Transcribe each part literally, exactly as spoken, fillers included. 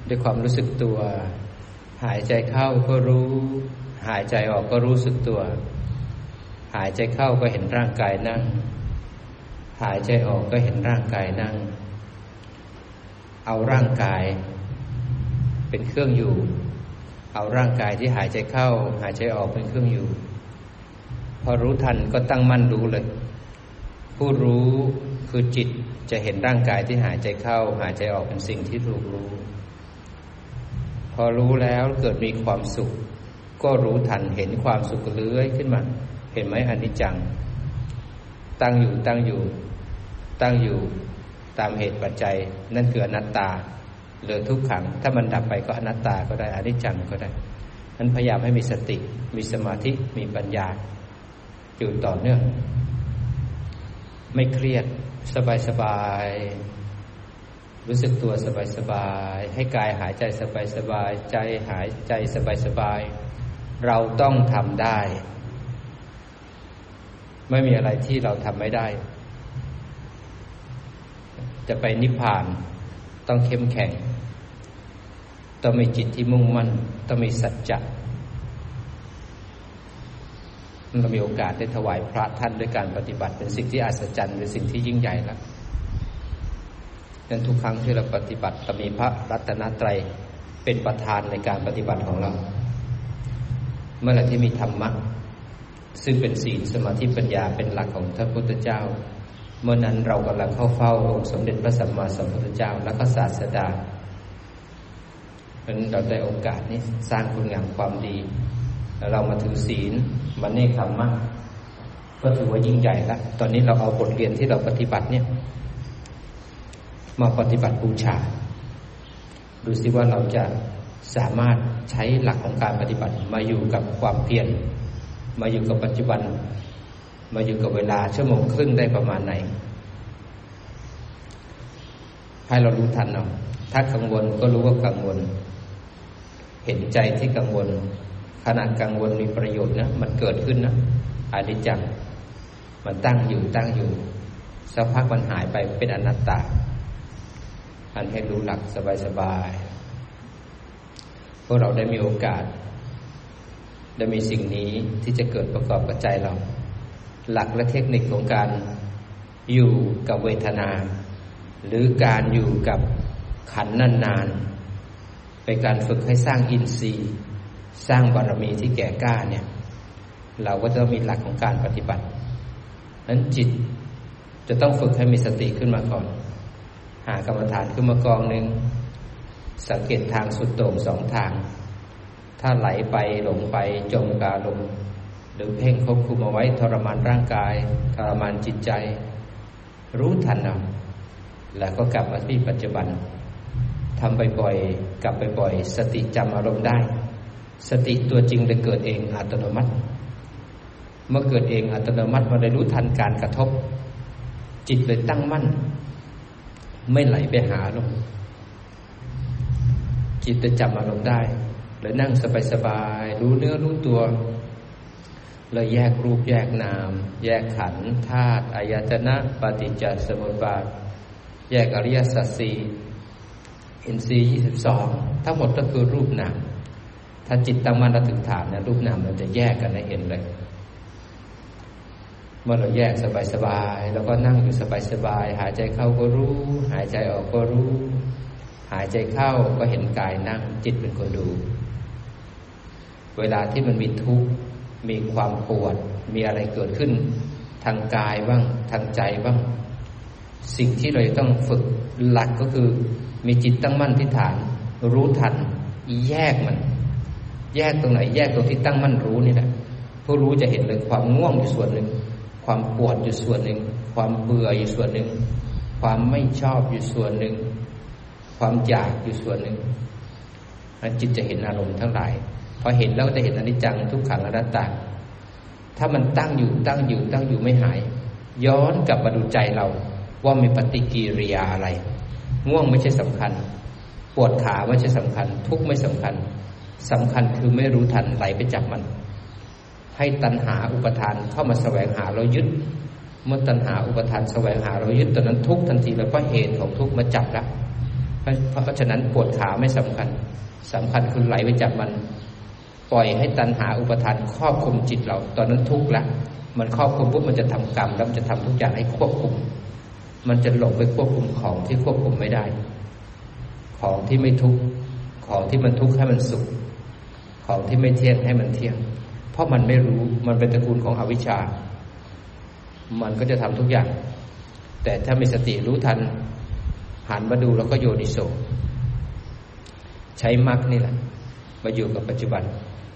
ด้วยความรู้สึกตัวหายใจเข้าก็รู้หายใจออกก็รู้สึกตัวหายใจเข้าก็เห็นร่างกายนั่งหายใจออกก็เห็นร่างกายนั่งเอาร่างกายเป็นเครื่องอยู่เอาร่างกายที่หายใจเข้าหายใจออกเป็นเครื่องอยู่พอรู้ทันก็ตั้งมั่นรู้เลยผู้รู้คือจิตจะเห็นร่างกายที่หายใจเข้าหายใจออกเป็นสิ่งที่ถูกรู้พอรู้แล้วเกิดมีความสุขก็รู้ทันเห็นความสุขเลื้อยขึ้นมาเห็นไหมอนิจจังตั้งอยู่ตั้งอยู่ตั้งอยู่ตามเหตุปัจจัยนั่นคืออนัตตาหรือทุกขังถ้ามันดับไปก็อนัตตาก็ได้อนิจจังก็ได้นั้นพยายามให้มีสติมีสมาธิมีปัญญาอยู่ต่อเนื่องไม่เครียดสบายๆรู้สึกตัวสบายๆให้กายหายใจสบายๆใจหายใจสบายๆเราต้องทำได้ไม่มีอะไรที่เราทำไม่ได้จะไปนิพพานต้องเข้มแข็งต้องมีจิตที่มุ่งมั่นต้องมีสัจจะเรามีโอกาสได้ถวายพระท่านด้วยการปฏิบัติเป็นสิ่งที่อัศจรรย์เป็นสิ่งที่ยิ่งใหญ่แล้วนั้นทุกครั้งที่เราปฏิบัติจะมีพระรัตนตรัยเป็นประธานในการปฏิบัติของเราเมื่อไหร่ที่มีธรรมะซึ่งเป็นศีลสมาธิปัญญาเป็นหลักของพระพุทธเจ้าเมื่อนั้นเรากำลังเข้าเฝ้าองค์สมเด็จพระสัมมาสัมพุทธเจ้าและก็ศาสดาเพราะฉะนั้นเราได้โอกาสนี้สร้างคุณงามความดีแล้วเรามาถือศีลมาเนกขัมมะก็ถือว่ายิ่งใหญ่แล้วตอนนี้เราเอาบทเรียนที่เราปฏิบัติเนี่ยมาปฏิบัติบูชาดูสิว่าเราจะสามารถใช้หลักของการปฏิบัติมาอยู่กับความเพียรมาอยู่กับปัจจุบันมาอยู่กับเวลาชั่วโมงครึ่งได้ประมาณไหนให้เรารู้ทันเอาถ้ากังวลก็รู้ว่ากังวลเห็นใจที่กังวลขณะกังวลมีประโยชน์นะมันเกิดขึ้นนะอนิจจังมันตั้งอยู่ตั้งอยู่สักพักมันหายไปเป็นอนัตตาอันให้รู้หลักสบายๆพวกเราได้มีโอกาสได้มีสิ่งนี้ที่จะเกิดประกอบกับใจเราหลักและเทคนิคของการอยู่กับเวทนาหรือการอยู่กับขันธ์นานๆเป็นการฝึกให้สร้างอินทรีย์สร้างบารมีที่แก่กล้าเนี่ยเราก็จะต้องมีหลักของการปฏิบัตินั้นจิตจะต้องฝึกให้มีสติขึ้นมาก่อนหากรรมฐานขึ้นมากองหนึ่งสังเกตทางสุดโต่งสองทางถ้าไหลไปหลงไปจมกับอารมณ์หรือเพ่งควบคุมเอาไว้ทรมานร่างกายทรมานจิตใจรู้ทันเอาแล้วก็กลับมาที่ปัจจุบันทำบ่อยๆกลับบ่อยๆสติจำอารมณ์ได้สติตัวจริงจะเกิดเองอัตโนมัติเมื่อเกิดเองอัตโนมัติมันได้รู้ทันการกระทบจิตเลยตั้งมั่นไม่ไหลไปหาอารมณ์จิตจะจำอารมณ์ได้เลยนั่งสบายๆรู้เนื้อรู้ตัวเลยแยกรูปแยกนามแยกขันธ์ธาตุอายตนะปฏิจจสมุปบาทแยกอริยสัจสี่อินทรีย์ยี่สิบสองทั้งหมดก็คือรูปนามถ้าจิตตั้งมั่นระถึงฐานนะรูปนามมันจะแยกกันให้เห็นเลยเมื่อเราแยกสบายๆแล้วก็นั่งอยู่สบายๆหายใจเข้าก็รู้หายใจออกก็รู้หายใจเข้าก็เห็นกายนั่งจิตเป็นคนดูเวลาที่มันมีทุกข์มีความปวดมีอะไรเกิดขึ้นทางกายบ้างทางใจบ้างสิ่งที่เราต้องฝึกหลักก็คือมีจิตตั้งมั่นที่ฐานรู้ทันแยกมันแยกตรงไหนแยกตรงที่ตั้งมั่นรู้นี่แหละผู้รู้จะเห็นเลยความง่วงอยู่ส่วนหนึ่งความปวดอยู่ส่วนหนึ่งความเบื่ออยู่ส่วนหนึ่งความไม่ชอบอยู่ส่วนหนึ่งความอยากอยู่ส่วนหนึ่งจิตจะเห็นอารมณ์ทั้งหลายพอเห็นแล้วจะเห็นอนิจจังทุกขังอนัตตาถ้ามันตั้งอยู่ตั้งอยู่ตั้งอยู่ไม่หายย้อนกลับมาดูใจเราว่ามีปฏิกิริยาอะไรง่วงไม่ใช่สำคัญปวดขาไม่ใช่สำคัญทุกข์ไม่สำคัญสำคัญคือไม่รู้ทันไหลไปจับมันให้ตัณหาอุปทานเข้ามาแสวงหาเรายึดเมื่อตัณหาอุปทานแสวงหาเรายึดตอนนั้นทุกข์ทันทีแล้วเพราะเหตุของทุกข์มาจับแล้วเพราะฉะนั้นปวดขาไม่สำคัญสำคัญคือไหลไปจับมันปล่อยให้ตัณหาอุปทานครอบคุมจิตเราตอนนั้นทุกข์ละมันครอบคุมปุ๊บมันจะทำกรรมแล้วมันจะทำทุกอย่างให้ควบคุมมันจะหลงไปควบคุมของที่ควบคุมไม่ได้ของที่ไม่ทุกข์ของที่มันทุกข์ให้มันสุขของที่ไม่เที่ยงให้มันเที่ยงเพราะมันไม่รู้มันเป็นตระกูลของอวิชชามันก็จะทำทุกอย่างแต่ถ้ามีสติรู้ทันหันมาดูแล้วก็โยนิโสใช้มรรคนี่แหละมาอยู่กับปัจจุบัน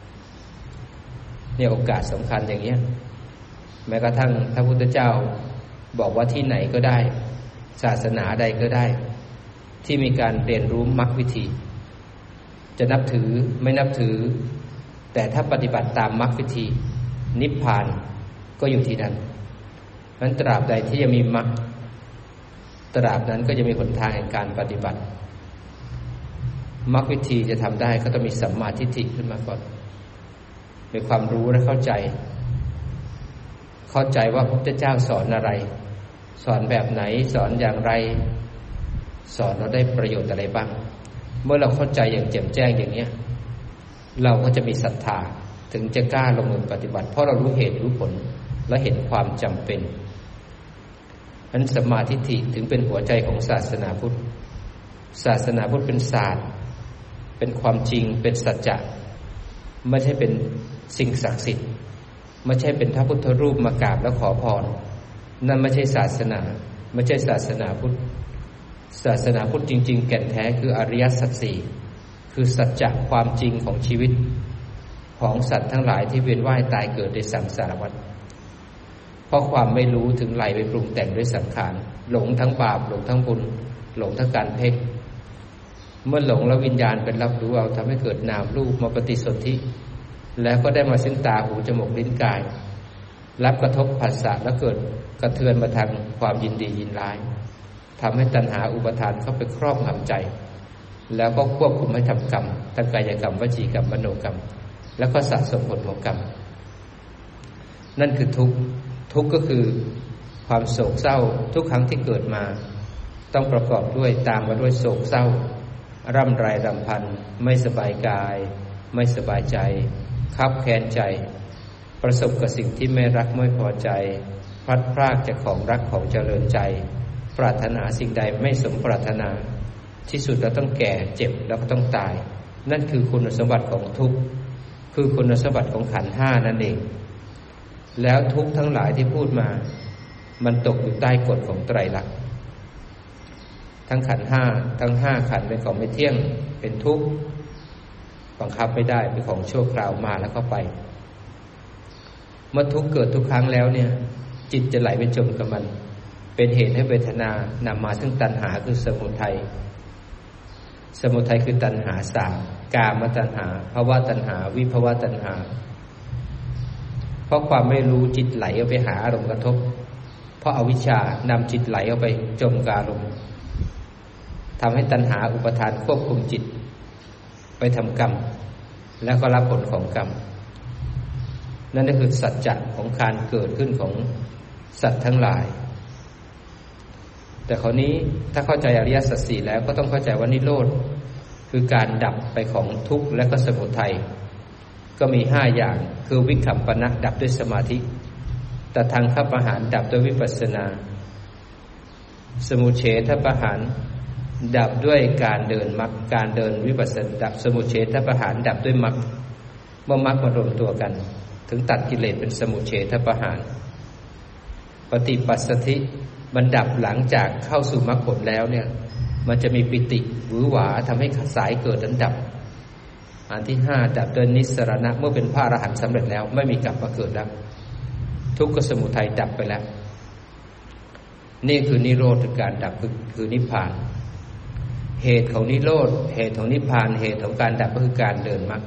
เนี่ยโอกาสสำคัญอย่างเงี้ยแม้กระทั่งพระพุทธเจ้าบอกว่าที่ไหนก็ได้ศาสนาใดก็ได้ที่มีการเรียนรู้มรรควิธีจะนับถือไม่นับถือแต่ถ้าปฏิบัติตามมรรควิธีนิพพานก็อยู่ที่นั่นนั้นตราบใดที่ยังมีมรรคตราบนั้นก็จะมีหนทางแห่งการปฏิบัติมรรควิธีจะทำได้ก็ต้องมีสัมมาทิฏฐิขึ้นมาก่อนมีความรู้และเข้าใจเข้าใจว่าพระพุทธเจ้าสอนอะไรสอนแบบไหนสอนอย่างไรสอนเราได้ประโยชน์อะไรบ้างเมื่อเราเข้าใจอย่างแจ่มแจ้งอย่างนี้เราก็จะมีศรัทธาถึงจะกล้าลงมือปฏิบัติเพราะเรารู้เหตุรู้ผลและเห็นความจำเป็นนั้นสัมมาทิฏฐิถึงเป็นหัวใจของศาสนาพุทธศาสนาพุทธเป็นศาสตร์เป็นความจริงเป็นสัจจะไม่ใช่เป็นสิ่งศักดิ์สิทธิ์ไม่ใช่เป็นพระพุทธรูปมากราบแล้วขอพรนั่นไม่ใช่ศาสนาไม่ใช่ศาสนาพุทธศาสนาพุทธจริงๆแก่นแท้คืออริยสัจสี่คือสัจจะความจริงของชีวิตของสัตว์ทั้งหลายที่เวียนว่ายตายเกิดในสังสารวัฏเพราะความไม่รู้ถึงไหลไปปรุงแต่งด้วยสังขารหลงทั้งบาปหลงทั้งบุญหลงทั้งการเพ่งเมื่อหลงแล้ววิญญาณเป็นรับรู้เอาทำให้เกิดนามรูปมาปฏิสนธิแล้วก็ได้มาซึ่งตาหูจมูกลิ้นกายรับกระทบผัสสะแล้วเกิดกระเทือนมาทางความยินดียินร้ายทำให้ตัณหาอุปทานเข้าไปครอบงำใจแล้วก็ควบคุมให้ทำกรรมทั้งกายกรรมวจีกรรมมโนกรรมแล้วก็สะสมผลของกรรมนั่นคือทุกข์ทุกข์ก็คือความโศกเศร้าทุกครั้งที่เกิดมาต้องประกอบด้วยตามมาด้วยโศกเศร้าร่ำไรรำพันไม่สบายกายไม่สบายใจคับแค้นใจประสบกับสิ่งที่ไม่รักไม่พอใจพลัดพรากจากของรักของเจริญใจปรารถนาสิ่งใดไม่สมปรารถนาที่สุดเราต้องแก่เจ็บแล้วก็ต้องตายนั่นคือคุณสมบัติของทุกข์คือคุณสมบัติของขันธ์ห้านั่นเองแล้วทุกข์ทั้งหลายที่พูดมามันตกอยู่ใต้กฎของไตรลักษณ์ทั้งขันธ์ห้าทั้งห้าขันธ์เป็นของไม่เที่ยงเป็นทุกข์บังคับไม่ได้เป็นของชั่วคราวมาแล้วก็ไปเมื่อทุกข์เกิดทุกครั้งแล้วเนี่ยจิตจะไหลไปจมกับมันเป็นเหตุให้เวทนานำมาซึ่งตัณหาคือสมุทัยสมุทัยคือตัณหาสามกามตัณหาภวตัณหาวิภวตัณหาเพราะความไม่รู้จิตไหลเอาไปหาอารมณ์กระทบเพราะอวิชชานำจิตไหลเอาไปจมกับอารมณ์ทำให้ตัณหาอุปทานควบคุมจิตไปทำกรรมแล้วก็รับผลของกรรมนั่นก็คือสัจจะของการเกิดขึ้นของสัตว์ทั้งหลายแต่คราวนี้ถ้าเข้าใจอริยสัจสี่แล้วก็ต้องเข้าใจว่านิโรธคือการดับไปของทุกข์และก็สมุทัยก็มีห้าอย่างคือวิคัมปนะดับด้วยสมาธิตทังคประหารดับด้วยวิปัสสนาสมุเฉทประหารดับด้วยการเดินมรรคการเดินวิปัสสนาดับสมุเฉทประหารดับด้วยมรรคเมื่อมรรคมารวมตัวกันถึงตัดกิเลสเป็นสมุเฉทประหารปฏิปัสสธิมันดับหลังจากเข้าสู่มรรคผลแล้วเนี่ยมันจะมีปิติหวือหวาทำให้สายเกิดนั้นดับอันที่ห้าดับด้วยนิสสรณะเมื่อเป็นพระอรหันต์สำเร็จแล้วไม่มีกลับมาเกิดแล้วทุกขสมุทัยดับไปแล้วนี่คือนิโรธคือการดับคือคือนิพพานเหตุของนิโรธเหตุของนิพพานเหตุของการดับก็คือการเดินมรรค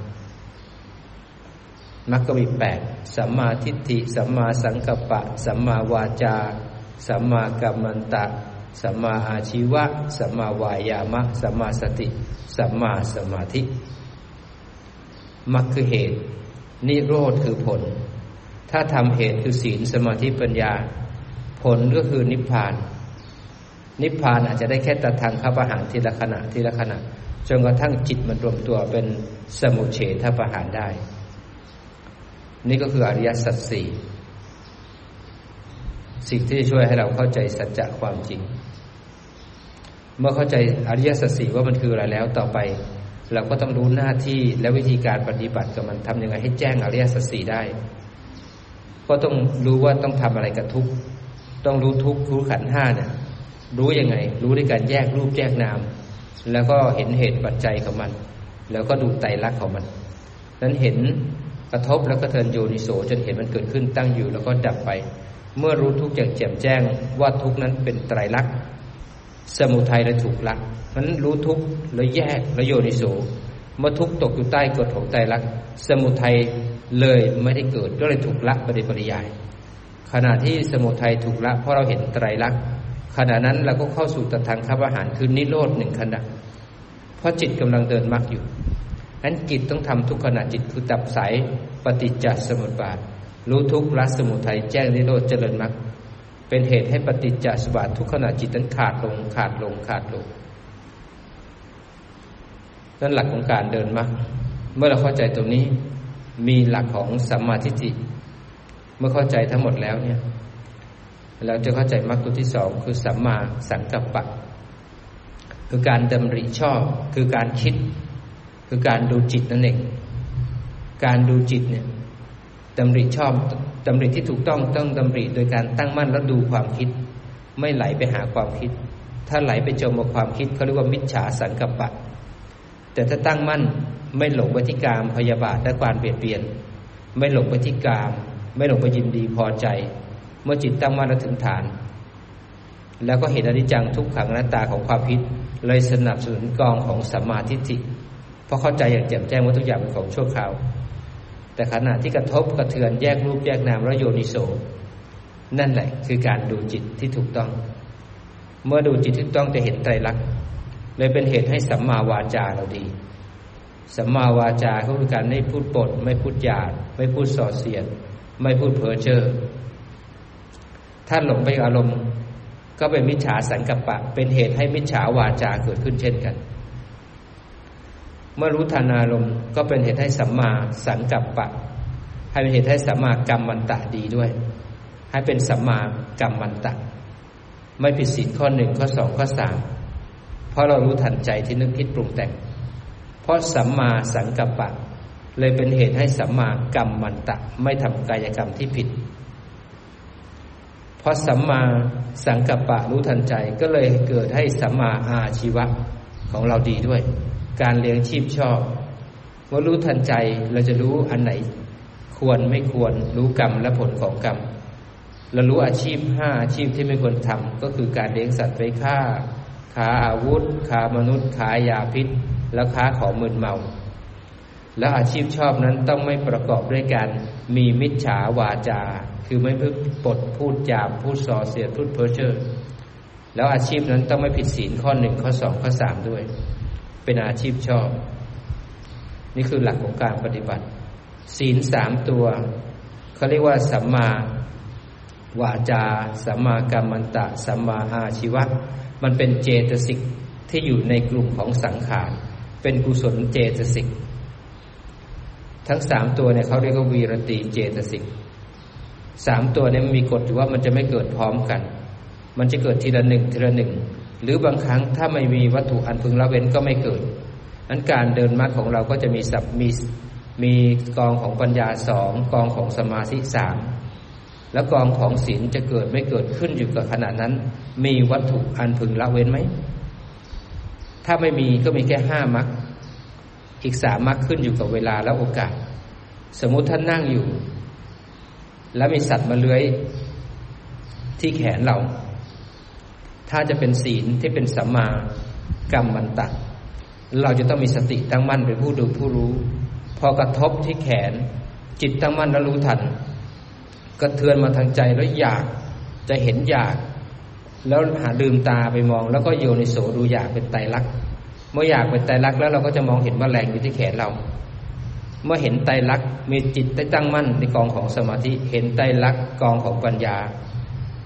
มรรคก็มีแปดสัมมาทิฏฐิสัมมาสังกัปปะสัมมาวาจาสัมมากัมมันตะสัมมาอาชีวะสัมมาวายามะสัมมาสติสัมมาสมาธิมรรคคือเหตุนิโรธคือผลถ้าทำเหตุคือศีลสมาธิปัญญาผลก็คือนิพพานนิพพานอาจจะได้แค่ตัดทางขับประหารทีละขณะทีละขณะจนกระทั่งจิตมันรวมตัวเป็นสมุจเฉทประหารได้นี่ก็คืออริยสัจสี่สิ่งที่ช่วยให้เราเข้าใจสัจจะความจริงเมื่อเข้าใจอริยสัจสี่ว่ามันคืออะไรแล้วต่อไปเราก็ต้องรู้หน้าที่และวิธีการปฏิบัติกับมันทำยังไงให้แจ้งอริยสัจสี่ได้ก็ต้องรู้ว่าต้องทำอะไรกับทุกข์ต้องรู้ทุกข์รู้ขันธ์ห้าเนี่ยรู้ยังไงรู้ด้วยการแยกรูปแยกนามแล้วก็เห็นเหตุปัจจัยของมันแล้วก็ดูไตรลักษณ์ของมันนั้นเห็นกระทบแล้วก็เทินโยนิโสจนเห็นมันเกิดขึ้นตั้งอยู่แล้วก็ดับไปเมื่อรู้ทุกข์อย่างแจ่มแจ้งว่าทุกข์นั้นเป็นไตรลักษณ์สมุทัยและถูกละนั้นรู้ทุกข์แล้วแยกแล้วโยนิโสเมื่อทุกข์ตกอยู่ใต้กฎของไตรลักษณ์สมุทัยเลยไม่ได้เกิดก็เลยถูกละไปโดยปริยายขณะที่สมุทัยถูกละเพราะเราเห็นไตรลักษณ์ขณะนั้นเราก็เข้าสู่ตถาคตอาหารคือนิโรธหนึ่งขณะเพราะจิตกำลังเดินมรรคอยู่นั้นจิตต้องทำทุกขณะจิตคือดับสายปฏิจจสมุปบาทรู้ทุกข์ละสมุทัยแจ้งนิโรธเจริญมรรคเป็นเหตุให้ปฏิจจสมุปบาททุกขณะจิตนั้นขาดลงขาดลงขาดลงนั่นหลักของการเดินมรรคเมื่อเราเข้าใจตรงนี้มีหลักของสัมมาทิฏฐิเมื่อเข้าใจทั้งหมดแล้วเนี่ยเราจะเข้าใจมรรคตัวที่สองคือสัมมาสังกัปปะคือการดำริชอบคือการคิดคือการดูจิตนั่นเองการดูจิตเนี่ยดำริชอบดำริที่ถูกต้องต้องดำริโดยการตั้งมั่นแล้วดูความคิดไม่ไหลไปหาความคิดถ้าไหลไปจมกับความคิดเขาเรียกว่ามิจฉาสังกัปปะแต่ถ้าตั้งมั่นไม่หลงไปที่กามพยาบาทและความเบียดเบียนไม่หลงไปที่กามไม่หลงไปยินดีพอใจเมื่อจิตตั้งมั่นแล้วถึงฐานแล้วก็เห็นอนิจจังทุกขังอนัตตาของความคิดเลยสนับสนุนกองของสัมมาทิฏฐิเพราะเข้าใจอย่างแจ่มแจ้งว่าทุกอย่างเป็นของชั่วคราวแต่ขณะที่กระทบกระเทือนแยกรูปแยกนามแล้วโยนิโสนั่นแหละคือการดูจิตที่ถูกต้องเมื่อดูจิตที่ถูกต้องจะเห็นไตรลักษณ์เลยเป็นเหตุให้สัมมาวาจาเราดีสัมมาวาจาก็คือการไม่พูดปดไม่พูดหยาบไม่พูดส่อเสียดไม่พูดเพ้อเจ้อถ้าหลงไปอารมณ์ก็เป็นมิจฉาสังกัปปะเป็นเหตุให้มิจฉาวาจาเกิดขึ้นเช่นกันเมื่อรู้ทันอารมณ์ก็เป็นเหตุให้สัมมาสังกัปปะให้เป็นเหตุให้สัมมากัมมันตะดีด้วยให้เป็นสัมมากัมมันตะไม่ผิดศีลข้อหนึ่งข้อสองข้อสามเพราะเรารู้ทันใจที่นึกคิดปรุงแต่งเพราะสัมมาสังกัปปะเลยเป็นเหตุให้สัมมากัมมันตะไม่ทำกายกรรมที่ผิดเพราะสัมมาสังกัปปะรู้ทันใจก็เลยเกิดให้สัมมาอาชีวะของเราดีด้วยการเลี้ยงชีพชอบเมื่อรู้ทันใจเราจะรู้อันไหนควรไม่ควรรู้กรรมและผลของกรรมเรารู้อาชีพห้าอาชีพที่ไม่ควรทำก็คือการเลี้ยงสัตว์ไว้ฆ่าค้าอาวุธค้ามนุษย์ค้ายาพิษแล้วค้าของมึนเมาแล้วอาชีพชอบนั้นต้องไม่ประกอบด้วยการมีมิจฉาวาจาคือไม่พูดปดพูดหยาบพูดส่อเสียดพูดเพ้อเจ้อแล้วอาชีพนั้นต้องไม่ผิดศีลข้อหนึ่งข้อสองข้อสามด้วยเป็นอาชีพชอบนี่คือหลักของการปฏิบัติศีลสามตัวเขาเรียกว่าสัมมาวาจาสัมมากัมมันตะสัมมาอาชีวะมันเป็นเจตสิกที่อยู่ในกลุ่มของสังขารเป็นกุศลเจตสิกทั้งสามตัวเนี่ยเขาเรียกว่าวีรติเจตสิกสามตัวเนี่ยมันมีกฎอยู่ว่ามันจะไม่เกิดพร้อมกันมันจะเกิดทีละหนึ่งทีละหนึ่งหรือบางครั้งถ้าไม่มีวัตถุอันพึงละเว้นก็ไม่เกิดนั้นการเดินมรรคของเราก็จะมีสับมีมีกองของปัญญาสองกองของสมาธิสามแล้วกองของศีลจะเกิดไม่เกิดขึ้นอยู่กับขณะนั้นมีวัตถุอันพึงละเว้นไหมถ้าไม่มีก็มีแค่ห้ามรรคอีกสามมรรคขึ้นอยู่กับเวลาและโอกาสสมมุติท่านนั่งอยู่แล้วมีสัตว์มาเลื้อยที่แขนเราถ้าจะเป็นศีลที่เป็นสัมมากัมมันตะเราจะต้องมีสติตั้งมั่นเป็นผู้ดูผู้รู้พอกระทบที่แขนจิตตั้งมั่นแล้วรู้ทันกระเทือนมาทางใจแล้วอยากจะเห็นอยากแล้วหาลืมตาไปมองแล้วก็โยนิโสดูอยากเป็นไตรลักษณ์เมื่ออยากเป็นไตรลักษณ์แล้วเราก็จะมองเห็นแมลงอยู่ที่แขนเราเมื่อเห็นไตรลักษณ์มีจิตได้ตั้งมั่นในกองของสมาธิเห็นไตรลักษณ์กองของปัญญา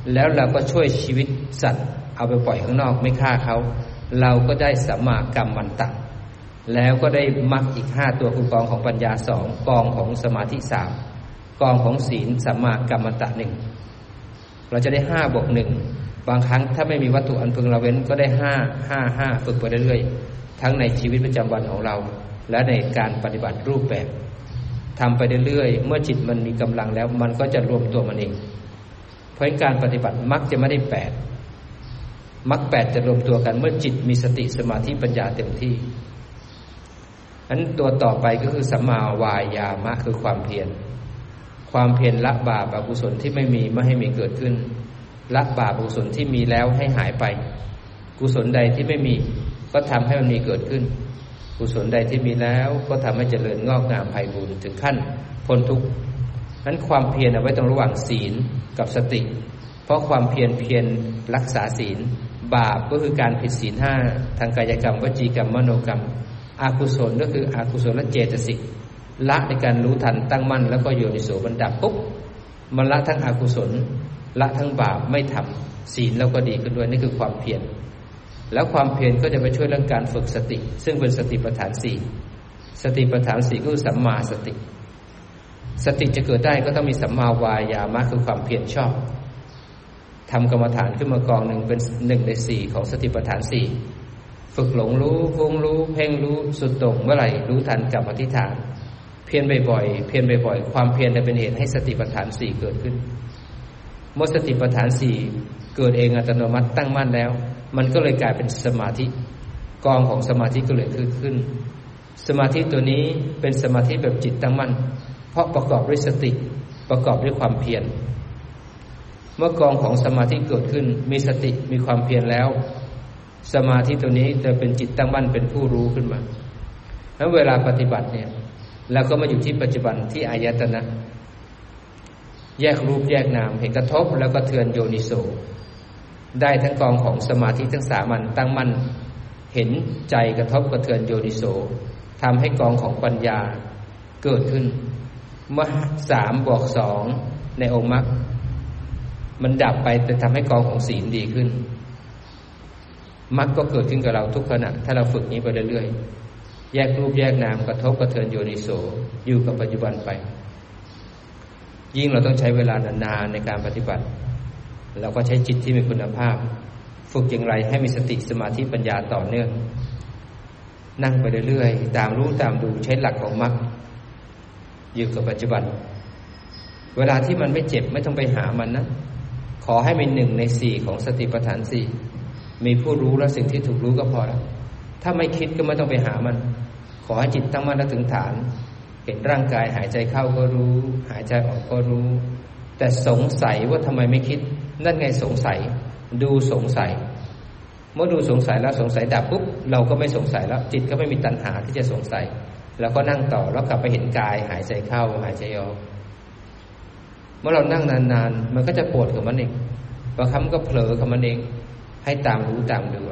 แล้วเราก็ช่วยชีวิตสัตว์เอาไปปล่อยข้างนอกไม่ฆ่าเขาเราก็ได้สัมมากัมมันตะแล้วก็ได้มรรคอีกห้าตัวคือกองของปัญญาสองกองของสมาธิสามกองของศีลสัมมากัมมันตะหนึ่งเราจะได้ห้าบวกหนึ่งบางครั้งถ้าไม่มีวัตถุอันพึงละเว้นก็ได้ห้าห้าห้าฝึกไปเรื่อยๆทั้งในชีวิตประจำวันของเราและในการปฏิบัติรูปแบบทำไปเรื่อยๆเมื่อจิตมันมีกำลังแล้วมันก็จะรวมตัวมันเองเพราะการปฏิบัติมักจะไม่ได้แปดมักแปดจะรวมตัวกันเมื่อจิตมีสติสมาธิปัญญาเต็มที่อันตัวต่อไปก็คือสัมมาวายามะคือความเพียรความเพียรละบาปอกุศลที่ไม่มีไม่ให้มีเกิดขึ้นละบาปอกุศลที่มีแล้วให้หายไปกุศลใดที่ไม่มีก็ทำให้มันมีเกิดขึ้นกุศลใดที่มีแล้วก็ทำให้เจริญงอกงามไพบูลย์ถึงขั้นพ้นทุกข์นั้นความเพียรเอาไว้ตรงระหว่างศีลกับสติเพราะความเพียรเพียรรักษาศีลบาปก็คือการผิดศีลห้าทางกายกรรมวจีกรรมมโนกรรมอกุศลก็คืออกุศลเจตสิกละในการรู้ทันตั้งมั่นแล้วก็โยนิโสมันดับปุ๊บมันละทั้งอกุศลละทั้งบาปไม่ทำศีลเราก็ดีขึ้นด้วยนี่คือความเพียรแล้วความเพียรก็จะไปช่วยเรื่องการฝึกสติซึ่งเป็นสติปัฏฐานสี่สติปัฏฐานสี่ก็คือสัมมาสติสติจะเกิดได้ก็ต้องมีสัมมาวายามะคือความเพียรชอบทำกรรมฐานขึ้นมากองหนึ่งเป็นหนึ่งในสี่ของสติปัฏฐานสี่ฝึกหลงรู้ฟุ้งรู้เพ่งรู้สุดโต่งเมื่อไหร่รู้ทันกับอธิษฐานเพียรบ่อยๆเพียรบ่อยๆความเพียรจะเป็นเหตุให้สติปัฏฐานสี่เกิดขึ้นเมื่อสติปัฏฐานสี่เกิดเองอัตโนมัติตั้งมั่นแล้วมันก็เลยกลายเป็นสมาธิกองของสมาธิก็เลยขึ้นขึ้นสมาธิตัวนี้เป็นสมาธิแบบจิตตั้งมั่นเพราะประกอบด้วยสติประกอบด้วยความเพียรเมื่อกองของสมาธิเกิดขึ้นมีสติมีความเพียรแล้วสมาธิตัวนี้จะเป็นจิตตั้งมั่นเป็นผู้รู้ขึ้นมาแล้วเวลาปฏิบัติเนี่ยเราก็มาอยู่ที่ปัจจุบันที่อายตนะแยกรูปแยกนามเห็นกระทบแล้วก็เทือนโยนิโสได้ทั้งกองของสมาธิทั้งสามัญตั้งมั่นเห็นใจกระทบกระเทือนโยนิโสทำให้กองของปัญญาเกิดขึ้นเมื่อสามบวกสองในองค์มรรคมันดับไปแต่ทำให้กองของศีลดีขึ้นมรรคก็เกิดขึ้นกับเราทุกขณะถ้าเราฝึกนี้ไปเรื่อยๆแยกรูปแยกนามกระทบกระเทือนโยนิโสอยู่กับปัจจุบันไปยิ่งเราต้องใช้เวลานานๆในการปฏิบัติเราก็ใช้จิตที่มีคุณภาพฝึกอย่างไรให้มีสติสมาธิปัญญาต่อเนื่องนั่งไปเรื่อยๆตามรู้ตามดูใช้หลักของมรรคอยู่กับปัจจุบันเวลาที่มันไม่เจ็บไม่ต้องไปหามันนะขอให้มีหนึ่งในสี่ของสติปัฏฐานสี่มีผู้รู้และสิ่งที่ถูกรู้ก็พอแล้วถ้าไม่คิดก็ไม่ต้องไปหามันขอให้จิตตั้งมั่นและถึงฐานเห็นร่างกายหายใจเข้าก็รู้หายใจออกก็รู้แต่สงสัยว่าทำไมไม่คิดนั่นไงสงสัยดูสงสัยเมื่อดูสงสัยแล้วสงสัยดับปุ๊บเราก็ไม่สงสัยแล้วจิตก็ไม่มีตัณหาที่จะสงสัยแล้วก็นั่งต่อแล้วกลับไปเห็นกายหายใจเข้าหายใจออกเมื่อเรานั่งนานๆมันก็จะปวดกับมันเองบางครั้งก็เผลอกับมันเองให้ตามรู้ตามดู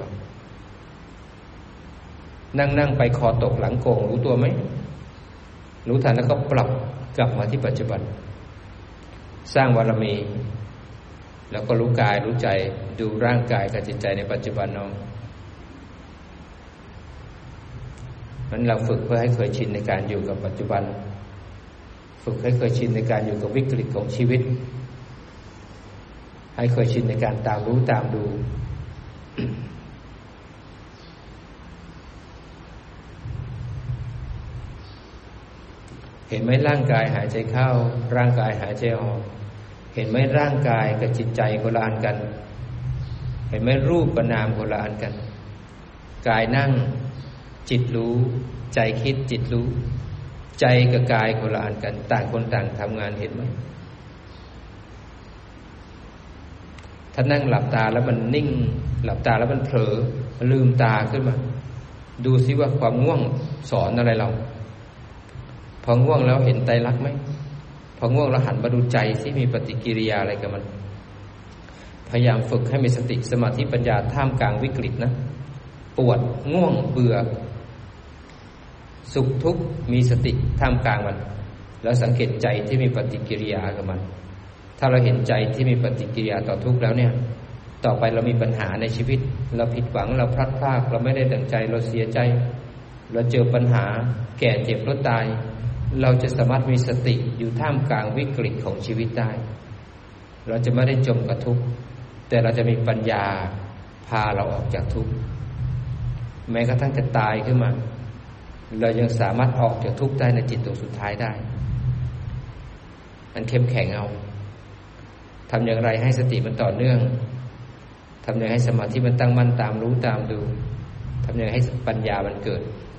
นั่งๆไปคอตกหลังโก่งรู้ตัวไหมรู้ทันแล้วก็ปรับกลับมาที่ปัจจุบันสร้างบารมีแล้วก็รู้กายรู้ใจดูร่างกายกับจิตใจในปัจจุบันน้องนั้นเราฝึกเพื่อให้เคยชินในการอยู่กับปัจจุบันฝึกให้เคยชินในการอยู่กับวิกฤตของชีวิตให้เคยชินในการตามรู้ตามดู เห็นไหมร่างกายหายใจเข้าร่างกายหายใจออกเห็นไหมร่างกายกับจิตใจคนละอันกันเห็นไหมรูปกับนามคนละอันกันกายนั่งจิตรู้ใจคิดจิตรู้ใจกับกายคนละอันกันต่างคนต่างทำงานเห็นไหมถ้านั่งหลับตาแล้วมันนิ่งหลับตาแล้วมันเผลอลืมตาขึ้นมาดูซิว่าความง่วงสอนอะไรเราพอง่วงแล้วเห็นไตรลักษณ์ไหมพอง่วงแล้วหันมาดูใจที่มีปฏิกิริยาอะไรกับมันพยายามฝึกให้มีสติสมาธิปัญญาท่ามกลางวิกฤตนะปวดง่วงเบื่อสุขทุกข์มีสติท่ามกลางมันแล้วสังเกตใจที่มีปฏิกิริยากับมันทถ้าเราเห็นใจที่มีปฏิกิริยาต่อทุกข์แล้วเนี่ยต่อไปเรามีปัญหาในชีวิตเราผิดหวังเราพลัดพรากเราไม่ได้ดังใจเราเสียใจเราเจอปัญหาแก่เจ็บล้มตายเราจะสามารถมีสติอยู่ท่ามกลางวิกฤตของชีวิตได้เราจะไม่ได้จมกับทุกข์แต่เราจะมีปัญญาพาเราออกจากทุกข์แม้กระทั่งจะตายขึ้นมาเรายังสามารถออกจากทุกข์ได้ในจิตดวงสุดท้ายได้มันเข้มแข็งเอาทำอย่างไรให้สติมันต่อเนื่องทำอย่างไรให้สมาธิมันตั้งมั่นตามรู้ตามดูทำอย่างไรให้ปัญญามันเกิด